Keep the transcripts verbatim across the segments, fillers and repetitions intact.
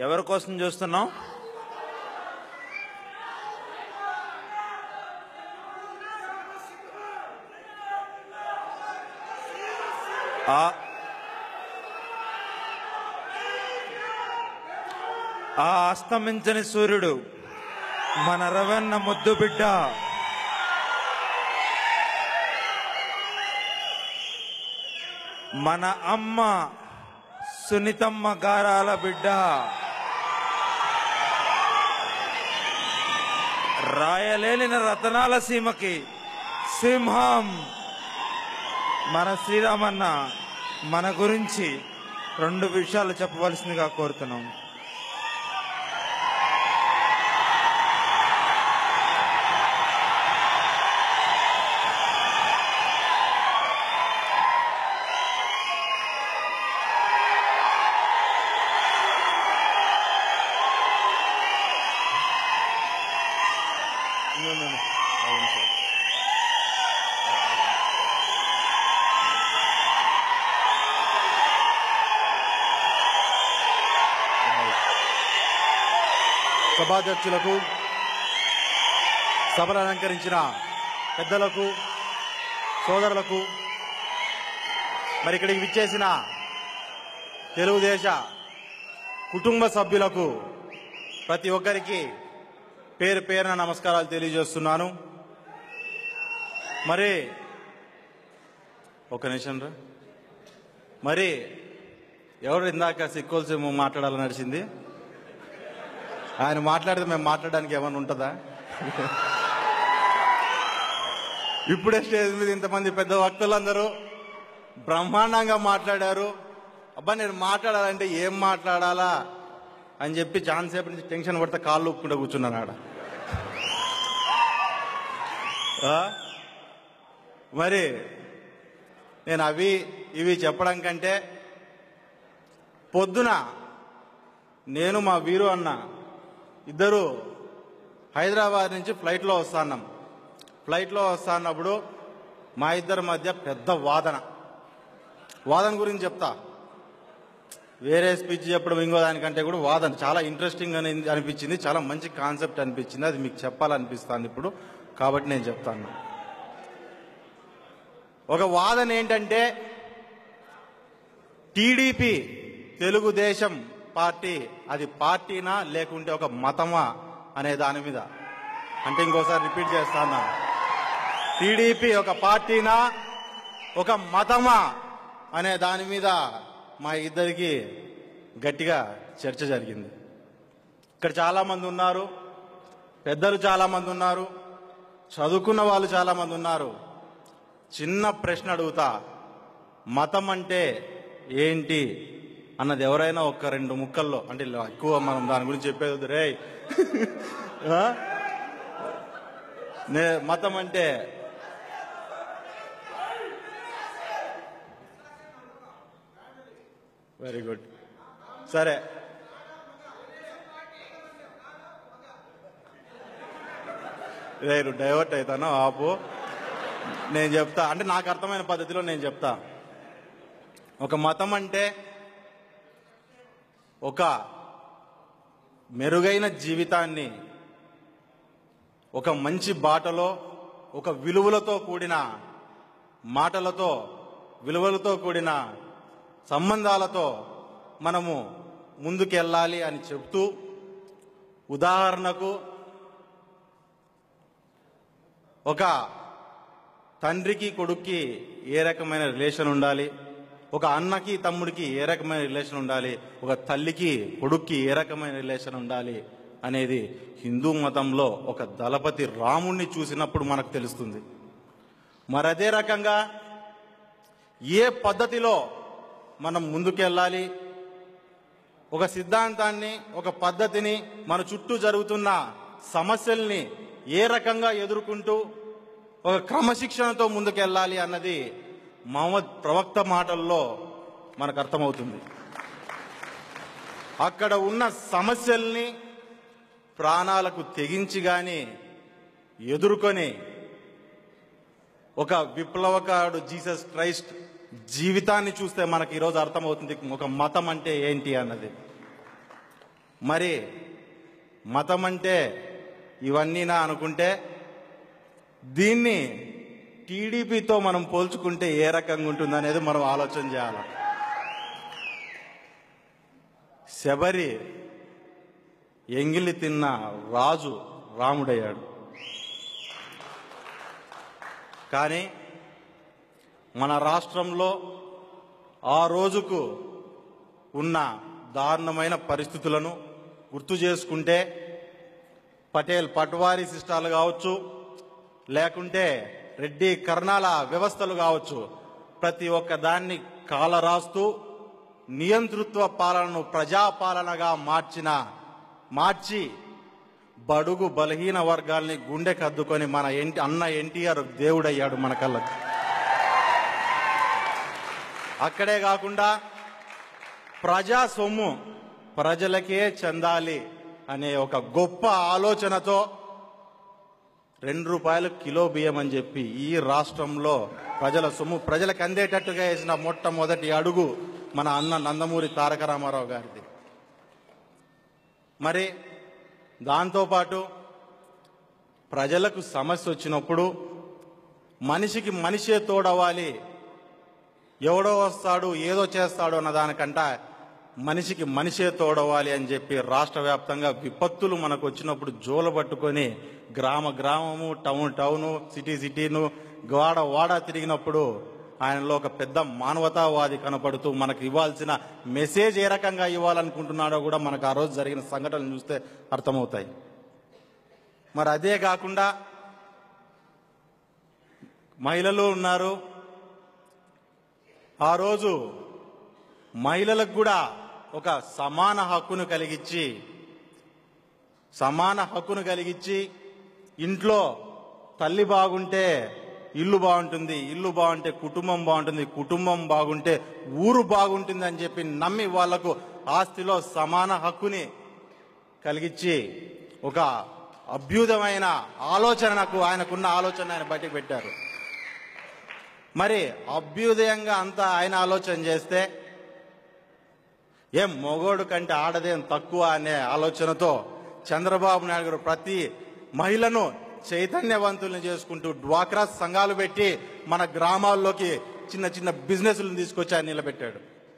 ఎవరి కోసం చూస్తున్నాం? ఆ అస్తమించని సూర్యుడు మన రవణ ముద్దు బిడ్డ, మన అమ్మ సునీతమ్మ గారాల బిడ్డ, రాయలేని రతనాల సీమకి సింహం మన శ్రీరామన్న మన గురించి రెండు విషయాలు చెప్పవలసిందిగా కోరుతున్నాం. సభాధ్యక్షులకు, సభను అలంకరించిన పెద్దలకు, సోదరులకు, మరి ఇక్కడికి విచ్చేసిన తెలుగుదేశ కుటుంబ సభ్యులకు ప్రతి ఒక్కరికి పేరు పేరున నమస్కారాలు తెలియజేస్తున్నాను. మరి ఒక నిమిషం రా, మరి ఎవరు ఇందాక సిక్కోల్సి మాట్లాడాలని నడిచింది? ఆయన మాట్లాడితే మేము మాట్లాడడానికి ఏమైనా ఉంటుందా? ఇప్పుడే స్టేజ్ మీద ఇంతమంది పెద్ద వక్తలందరూ బ్రహ్మాండంగా మాట్లాడారు. అబ్బా నేను మాట్లాడాలంటే ఏం మాట్లాడాలా అని చెప్పి చాలాసేపు నుంచి టెన్షన్ పడితే కాళ్ళు ఒప్పుకుంటూ కూర్చున్నాను ఆడ. మరి నేను అవి ఇవి చెప్పడం కంటే పొద్దున నేను మా వీరు అన్న ఇద్దరు హైదరాబాద్ నుంచి ఫ్లైట్లో వస్తున్నాం. ఫ్లైట్లో వస్తున్నప్పుడు మా ఇద్దరి మధ్య పెద్ద వాదన వాదన గురించి చెప్తా. వేరే స్పీచ్ చెప్పడం ఇంకో దానికంటే కూడా వాదన చాలా ఇంట్రెస్టింగ్ అని అనిపించింది, చాలా మంచి కాన్సెప్ట్ అనిపించింది. అది మీకు చెప్పాలనిపిస్తుంది ఇప్పుడు, కాబట్టి నేను చెప్తాను. ఒక వాదన ఏంటంటే టీడీపీ తెలుగుదేశం పార్టీ అది పార్టీనా లేకుంటే ఒక మతమా అనే దాని మీద. అంటే ఇంకోసారి రిపీట్ చేస్తాను, టీడీపీ ఒక పార్టీనా ఒక మతమా అనే దాని మీద మా ఇద్దరికి గట్టిగా చర్చ జరిగింది. ఇక్కడ చాలామంది ఉన్నారు, పెద్దలు చాలామంది ఉన్నారు, చదువుకున్న వాళ్ళు చాలామంది ఉన్నారు. చిన్న ప్రశ్న అడుగుతా, మతం అంటే ఏంటి అన్నది ఎవరైనా ఒక రెండు ముక్కల్లో, అంటే ఎక్కువ మనం దాని గురించి చెప్పేది రే నే మతం అంటే వెరీ గుడ్, సరే రేరు డైవర్ట్ అవుతాను ఆపు. నేను చెప్తా, అంటే నాకు అర్థమైన పద్ధతిలో నేను చెప్తా. ఒక మతం అంటే ఒక మెరుగైన జీవితాన్ని ఒక మంచి బాటలో, ఒక విలువలతో కూడిన మాటలతో, విలువలతో కూడిన సంబంధాలతో మనము ముందుకెళ్ళాలి అని చెప్తూ, ఉదాహరణకు ఒక తండ్రికి కొడుక్కి ఏ రకమైన రిలేషన్ ఉండాలి, ఒక అన్నకి తమ్ముడికి ఏ రకమైన రిలేషన్ ఉండాలి, ఒక తల్లికి కొడుక్కి ఏ రకమైన రిలేషన్ ఉండాలి అనేది హిందూ మతంలో ఒక దళపతి రాముణ్ణి చూసినప్పుడు మనకు తెలుస్తుంది. మరి అదే రకంగా ఏ పద్ధతిలో మనం ముందుకెళ్ళాలి, ఒక సిద్ధాంతాన్ని, ఒక పద్ధతిని, మన చుట్టూ జరుగుతున్న సమస్యల్ని ఏ రకంగా ఎదుర్కొంటూ ఒక క్రమశిక్షణతో ముందుకెళ్ళాలి అన్నది మహమ్మద్ ప్రవక్త మాటల్లో మనకు అర్థమవుతుంది. అక్కడ ఉన్న సమస్యల్ని ప్రాణాలకు తెగించి గాని ఎదుర్కొని ఒక విప్లవకారుడు జీసస్ క్రైస్ట్ జీవితాన్ని చూస్తే మనకి ఈరోజు అర్థమవుతుంది ఒక మతం అంటే ఏంటి అన్నది. మరి మతం అంటే ఇవన్నీనా అనుకుంటే దీన్ని టీడీపీతో మనం పోల్చుకుంటే ఏ రకంగా ఉంటుందనేది మనం ఆలోచన చేయాలి. శబరి ఎంగిలి తిన్న రాజు రాముడయ్యాడు. కానీ మన రాష్ట్రంలో ఆ రోజుకు ఉన్న దారుణమైన పరిస్థితులను గుర్తు చేసుకుంటే పటేల్ పట్వారీ సిస్టాలు కావచ్చు, లేకుంటే రెడ్డి కర్ణాల వ్యవస్థలు కావచ్చు, ప్రతి ఒక్క దాన్ని కాలరాస్తూ నియంతృత్వ పాలనను ప్రజాపాలనగా మార్చిన మార్చి బడుగు బలహీన వర్గాల్ని గుండె కద్దుకొని మన ఎన్టీ అన్న ఎన్టీఆర్ దేవుడయ్యాడు మన కళ్ళకు. అక్కడే కాకుండా ప్రజా సొమ్ము ప్రజలకే చెందాలి అనే ఒక గొప్ప ఆలోచనతో రెండు రూపాయలు కిలో బియ్యం అని చెప్పి ఈ రాష్ట్రంలో ప్రజల సొమ్ము ప్రజలకు అందేటట్టుగా వేసిన మొట్టమొదటి అడుగు మన అన్న నందమూరి తారక రామారావు గారిది. మరి దాంతోపాటు ప్రజలకు సమస్య వచ్చినప్పుడు మనిషికి మనిషే తోడవాలి, ఎవడో వస్తాడు ఏదో చేస్తాడు అన్న దానికంట మనిషికి మనిషే తోడవాలి అని చెప్పి రాష్ట్ర వ్యాప్తంగా విపత్తులు మనకు వచ్చినప్పుడు జోల పట్టుకొని గ్రామ గ్రామము, టౌన్ టౌను, సిటీ సిటీను, వాడ వాడ తిరిగినప్పుడు ఆయనలో ఒక పెద్ద మానవతావాది కనపడుతూ మనకు ఇవ్వాల్సిన మెసేజ్ ఏ రకంగా ఇవ్వాలనుకుంటున్నాడో కూడా మనకు ఆ రోజు జరిగిన సంఘటనలు చూస్తే అర్థమవుతాయి. మరి అదే కాకుండా మహిళలు ఉన్నారు. ఆ రోజు మహిళలకు కూడా ఒక సమాన హక్కును కలిగించి సమాన హక్కును కలిగించి ఇంట్లో తల్లి బాగుంటే ఇల్లు బాగుంటుంది, ఇల్లు బాగుంటే కుటుంబం బాగుంటుంది, కుటుంబం బాగుంటే ఊరు బాగుంటుంది అని చెప్పి నమ్మి వాళ్లకు ఆస్తిలో సమాన హక్కుని కలిగించి ఒక అభ్యుదమైన ఆలోచనకు ఆయనకున్న ఆలోచన ఆయన బయటకు పెట్టారు. మరి అభ్యుదయంగా అంతా ఆయన ఆలోచన చేస్తే ఏం మొగోడు కంటే ఆడదేం తక్కువ అనే ఆలోచనతో చంద్రబాబు నాయుడు గారు ప్రతి మహిళను చైతన్యవంతుల్ని చేసుకుంటూ డ్వాక్రా సంఘాలు పెట్టి మన గ్రామాల్లోకి చిన్న చిన్న బిజినెస్లను తీసుకొచ్చి ఆయన నిలబెట్టాడు.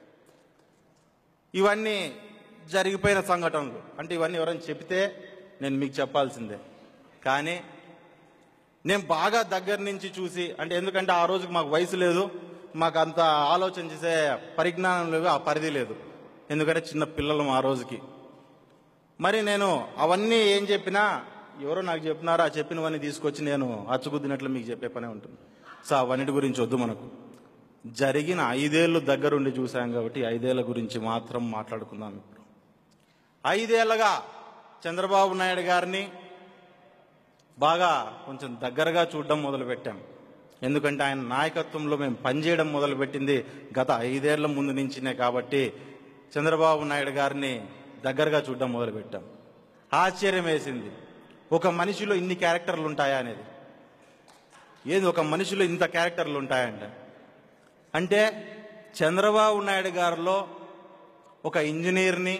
ఇవన్నీ జరిగిపోయిన సంఘటనలు. అంటే ఇవన్నీ ఎవరైనా చెప్తే నేను మీకు చెప్పాల్సిందే. కానీ నేను బాగా దగ్గర నుంచి చూసి, అంటే ఎందుకంటే ఆ రోజుకి మాకు వయసు లేదు, మాకు అంత ఆలోచన చేసే పరిజ్ఞానం లేదు, ఆ పరిధి లేదు, ఎందుకంటే చిన్న పిల్లలు ఆ రోజుకి. మరి నేను అవన్నీ ఏం చెప్పినా ఎవరో నాకు చెప్పినారో ఆ చెప్పినవన్నీ తీసుకొచ్చి నేను అచ్చుకుద్దినట్లు మీకు చెప్పే పనే ఉంటుంది. సో అవన్నిటి గురించి వద్దు. మనకు జరిగిన ఐదేళ్లు దగ్గరుండి చూసాం కాబట్టి ఐదేళ్ల గురించి మాత్రం మాట్లాడుకుందాం. ఇప్పుడు ఐదేళ్లగా చంద్రబాబు నాయుడు గారిని బాగా కొంచెం దగ్గరగా చూడడం మొదలుపెట్టాం. ఎందుకంటే ఆయన నాయకత్వంలో మేము పనిచేయడం మొదలుపెట్టింది గత ఐదేళ్ల ముందు నుంచినే కాబట్టి చంద్రబాబు నాయుడు గారిని దగ్గరగా చూడడం మొదలుపెట్టాం. ఆశ్చర్యం వేసింది, ఒక మనిషిలో ఇన్ని క్యారెక్టర్లు ఉంటాయా అనేది. ఏది ఒక మనిషిలో ఇంత క్యారెక్టర్లు ఉంటాయంటే అంటే చంద్రబాబు నాయుడు గారిలో ఒక ఇంజనీర్ని,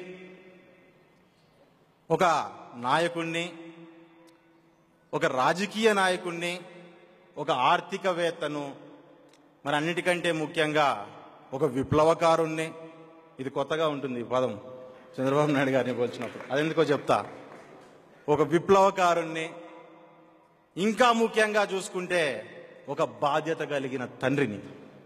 ఒక నాయకుణ్ణి, ఒక రాజకీయ నాయకుణ్ణి, ఒక ఆర్థికవేత్తను, మరి అన్నిటికంటే ముఖ్యంగా ఒక విప్లవకారుణ్ణి. ఇది కొత్తగా ఉంటుంది ఈ పదం చంద్రబాబు నాయుడు గారిని పోల్చినప్పుడు, అదెందుకో చెప్తా. ఒక విప్లవకారుణ్ణి, ఇంకా ముఖ్యంగా చూసుకుంటే ఒక బాధ్యత కలిగిన తండ్రిని.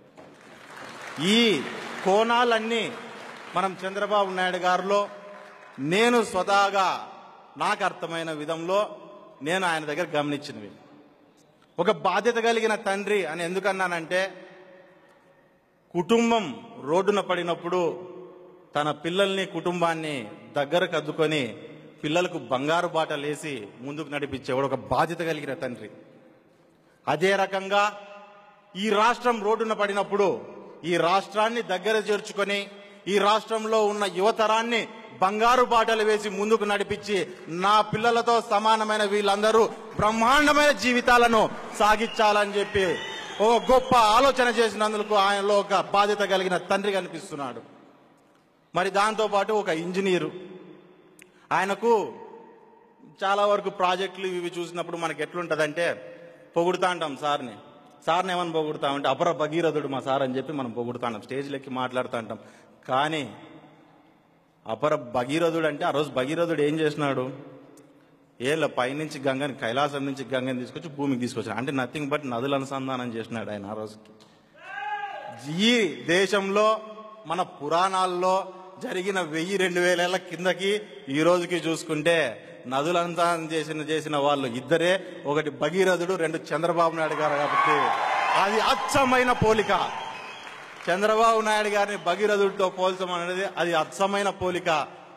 ఈ కోణాలన్నీ మనం చంద్రబాబు నాయుడు గారిలో నేను స్వతహాగా నాకు అర్థమైన విధంలో నేను ఆయన దగ్గర గమనించినవి. ఒక బాధ్యత కలిగిన తండ్రి అని ఎందుకన్నానంటే, కుటుంబం రోడ్డున పడినప్పుడు తన పిల్లల్ని కుటుంబాన్ని దగ్గరకు అద్దుకొని పిల్లలకు బంగారు బాటలేసి ముందుకు నడిపించేవాడు ఒక బాధ్యత కలిగిన తండ్రి. అదే రకంగా ఈ రాష్ట్రం రోడ్డున పడినప్పుడు ఈ రాష్ట్రాన్ని దగ్గర చేర్చుకొని ఈ రాష్ట్రంలో ఉన్న యువతరాన్ని బంగారు బాటలు వేసి ముందుకు నడిపించి నా పిల్లలతో సమానమైన వీళ్ళందరూ బ్రహ్మాండమైన జీవితాలను సాగించాలని చెప్పి ఓ గొప్ప ఆలోచన చేసినందుకు ఆయనలో ఒక బాధ్యత కలిగిన తండ్రి కనిపిస్తున్నాడు. మరి దాంతోపాటు ఒక ఇంజనీరు, ఆయనకు చాలా వరకు ప్రాజెక్టులు ఇవి చూసినప్పుడు మనకి ఎట్లుంటుందంటే పొగుడుతా అంటాం సార్ని. సార్ని ఏమని పొగుడుతామంటే అపర భగీరథుడు మా సార్ అని చెప్పి మనం పొగుడుతా ఉంటాం, స్టేజ్లు ఎక్కి మాట్లాడుతూ ఉంటాం. కానీ అపర భగీరథుడు అంటే ఆ రోజు భగీరథుడు ఏం చేసినాడు? ఏళ్ళ పైనుంచి గంగని, కైలాసం నుంచి గంగని తీసుకొచ్చి భూమికి తీసుకొచ్చాడు. అంటే నథింగ్ బట్ నదుల అనుసంధానం చేసినాడు ఆయన ఆ రోజుకి. ఈ దేశంలో మన పురాణాల్లో జరిగిన వెయ్యి రెండు వేల కిందకి ఈ రోజుకి చూసుకుంటే నదుల అనుసంధానం చేసిన చేసిన వాళ్ళు ఇద్దరే, ఒకటి భగీరథుడు, రెండు చంద్రబాబు నాయుడు గారు. కాబట్టి అది అచ్చమైన పోలిక. చంద్రబాబు నాయుడు గారిని భగీరథుడితో పోల్చమనేది అది అచ్చమైన పోలిక.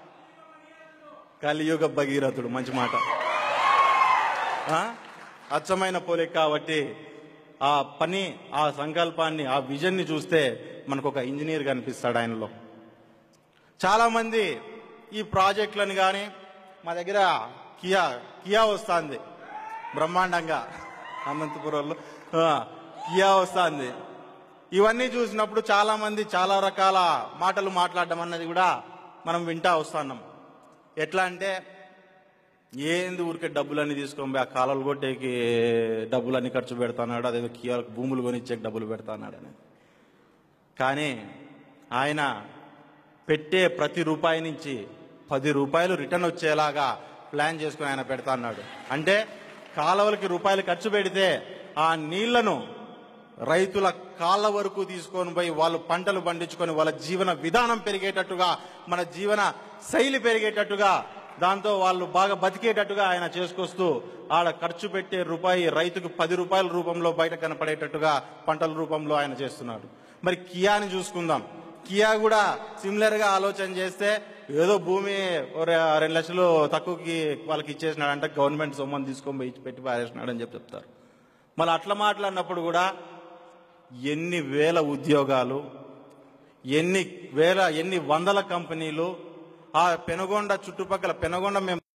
కలియుగ భగీరథుడు, మంచి మాట, అచ్చమైన పోలిక. కాబట్టి ఆ పని, ఆ సంకల్పాన్ని, ఆ విజన్ని చూస్తే మనకు ఒక ఇంజనీర్ కనిపిస్తాడు ఆయనలో. చాలా మంది ఈ ప్రాజెక్టులను కానీ, మా దగ్గర కియా కియా వస్తుంది బ్రహ్మాండంగా, అనంతపురంలో కియా వస్తుంది. ఇవన్నీ చూసినప్పుడు చాలా మంది చాలా రకాల మాటలు మాట్లాడడం అన్నది కూడా మనం వింటా వస్తున్నాం. ఎట్లా అంటే ఏంది ఊరికే డబ్బులన్నీ తీసుకొని పోయి ఆ కాలువలు కొట్టేకి డబ్బులన్నీ ఖర్చు పెడతాన్నాడు, అదేదో కియాలకు భూములు కొనిచ్చేకి డబ్బులు పెడతాన్నాడు అని. కానీ ఆయన పెట్టే ప్రతి రూపాయి నుంచి పది రూపాయలు రిటర్న్ వచ్చేలాగా ప్లాన్ చేసుకుని ఆయన పెడతా అన్నాడు. అంటే కాలువలకి రూపాయలు ఖర్చు పెడితే ఆ నీళ్లను రైతుల కాళ్ళ వరకు తీసుకొని పోయి వాళ్ళు పంటలు పండించుకొని వాళ్ళ జీవన విధానం పెరిగేటట్టుగా, మన జీవన శైలి పెరిగేటట్టుగా, దాంతో వాళ్ళు బాగా బతికేటట్టుగా ఆయన చేసుకొస్తూ ఆడ ఖర్చు పెట్టే రూపాయి రైతుకు పది రూపాయల రూపంలో బయట కనపడేటట్టుగా పంటల రూపంలో ఆయన చేస్తున్నాడు. మరి కియాని చూసుకుందాం. కియా కూడా సిమిలర్ గా ఆలోచన చేస్తే ఏదో భూమి రెండు లక్షలు తక్కువకి వాళ్ళకి ఇచ్చేసినాడంటే గవర్నమెంట్ సొమ్మని తీసుకొని పోయి పెట్టి పారేసినాడు అని చెప్పి చెప్తారు. మళ్ళీ అట్లా మాట్లాడినప్పుడు కూడా ఎన్ని వేల ఉద్యోగాలు, ఎన్ని వేల ఎన్ని వందల కంపెనీలు ఆ పెనుగొండ చుట్టుపక్కల, పెనుగొండ మేము